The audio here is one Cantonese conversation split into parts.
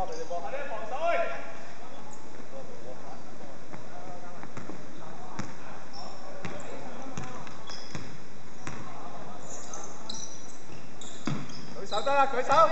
舉手得啦，舉手。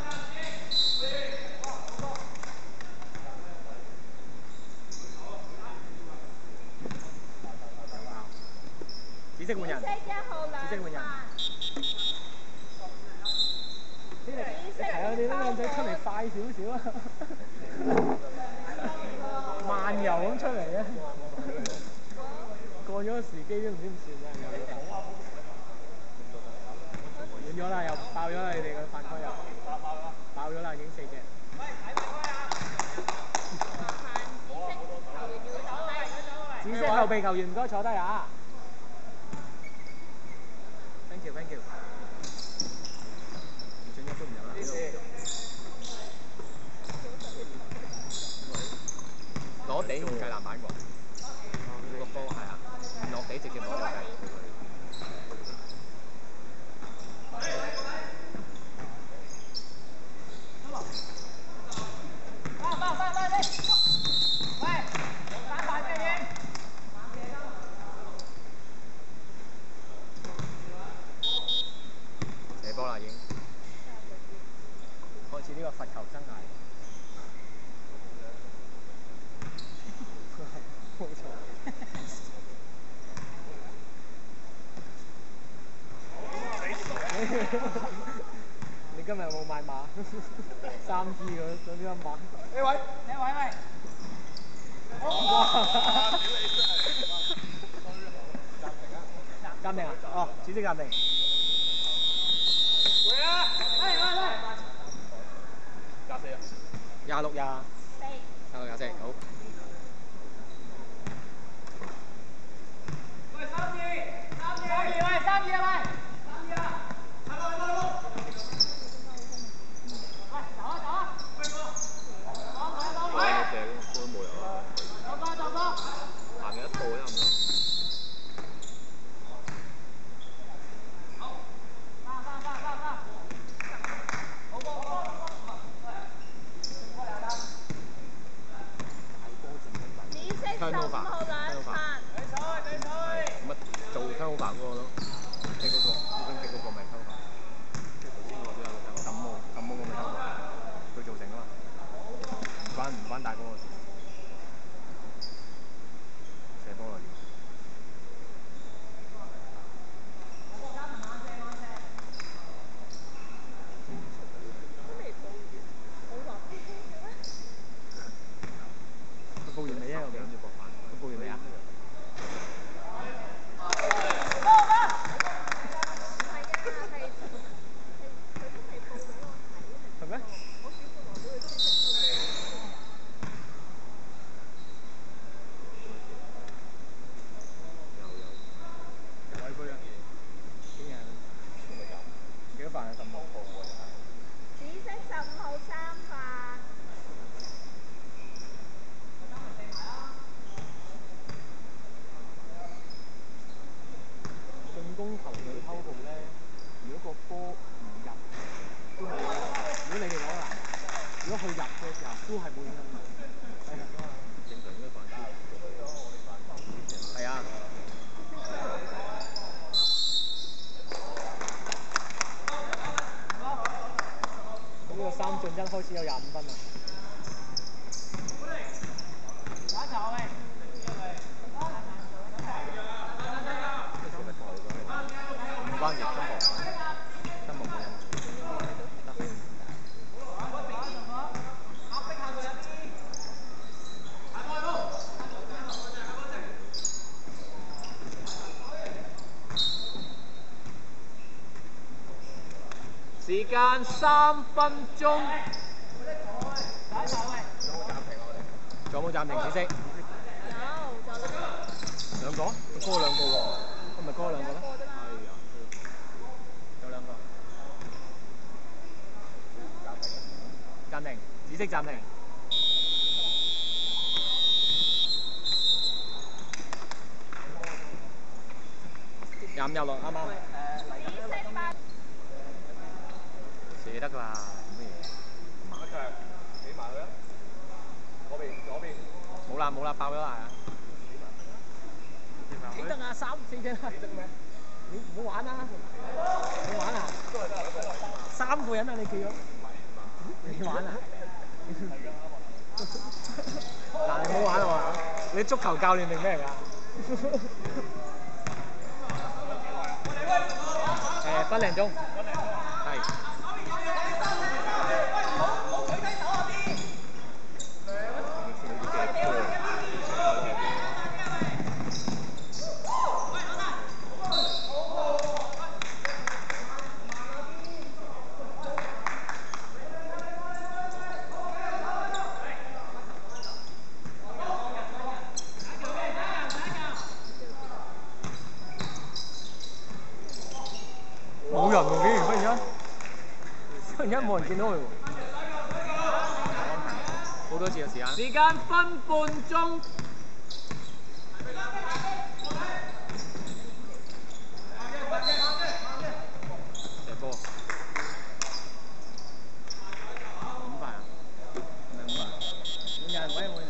紫色換人。紫色換人。係啊，你啲靚仔出嚟快少少啊！漫遊咁出嚟啊！過咗時機都唔知點算啊！遠咗啦，又爆咗啦！你哋個犯規又爆咗啦，已經4隻。紫色後備球員唔該坐低啊 ！Thank you，Thank you。進一步唔有啦。攞地唔計籃板喎。個波係啊，唔落地直接攞就計。射波啦已經，開始呢個罰球生涯。冇錯。你今日有冇買馬？3G 嗰啲馬。呢位，喂。哇！暫停啊！哦，紫色暫停。會啊！嚟。26、24。26、24，好。喂，3-2，喂，3-2啊，喂。開始有25分啦。唔關事，中國冇人。時間3分鐘。仲有冇暫停？紫色。有，兩個？佢高兩個喎，咁咪高兩個咧？有兩個。暫停，紫色暫停。25入落啱啱。射得㗎啦，乜嘢？馬場起碼。 冇啦，爆咗啦！ 幾得啊？3、4隻得咩？你唔好玩啦！你玩啊？3個人啊！你企咗？你玩啊？嗱，你唔好玩啊嘛！你足球教練定咩嚟㗎？分零鐘。係。冇人喎，竟然忽然間冇人見到佢喎。好多次嘅時間。時間分半鐘。射波。5分啊？唔係5分。有人位我。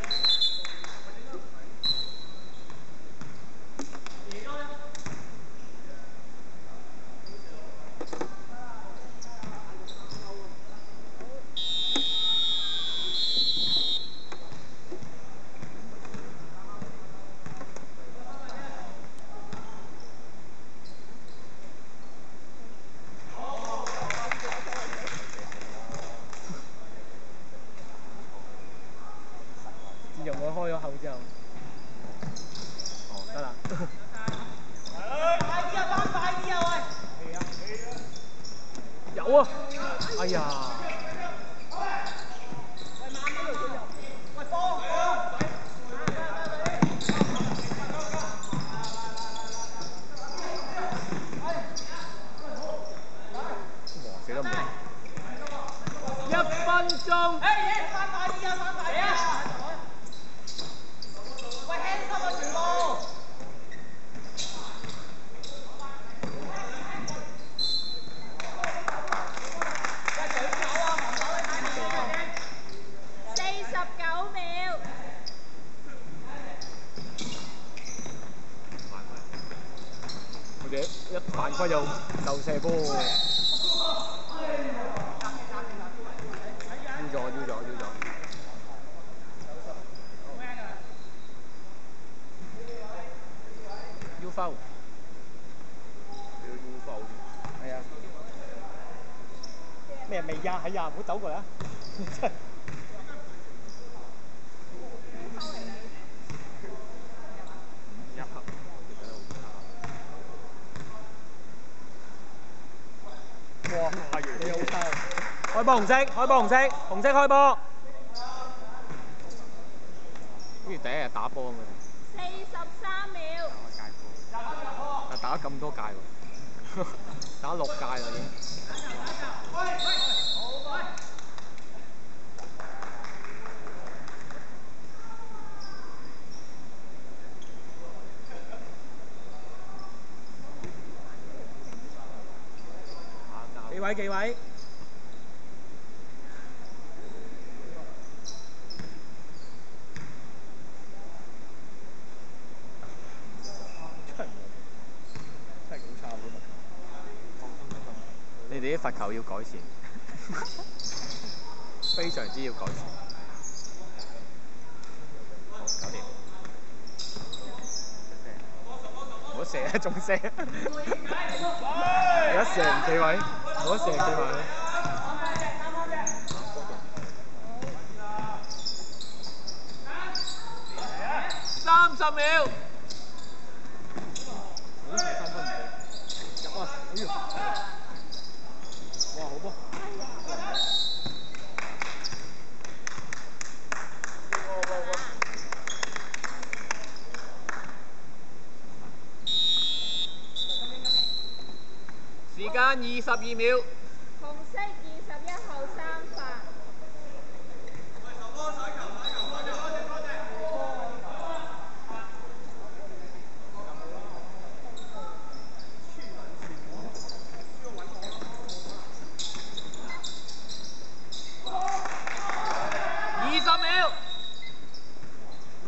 自從我開咗口之後，得啦。快啲啊！翻快啲啊！喂！有啊！哎呀！喂，波！死得唔好！1分鐘。翻快啲啊！翻快啲啊！喂，輕心啊，全部！49秒。佢哋一犯規就射波。要咗。要foul。係啊。咩未呀？係呀，唔好走過嚟啊！真係。哇！你好差。開波紅色，紅色開波。好似第一日打波咁嘅。43秒。打咗咁多屆喎，打6屆啦已經。幾位？真係好差啲罰球。你哋啲罰球要改善，非常之要改善。好，搞掂。唔好射啊！仲射。而家射唔企位，唔好射企位。30秒。3分唔計。入啊！哎呦！哇，好波！時間22秒。紅色21號3發。20秒。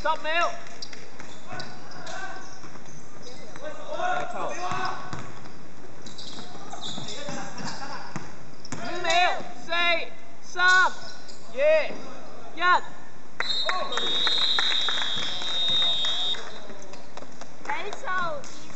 10秒。5秒，4、3、2、1。比數2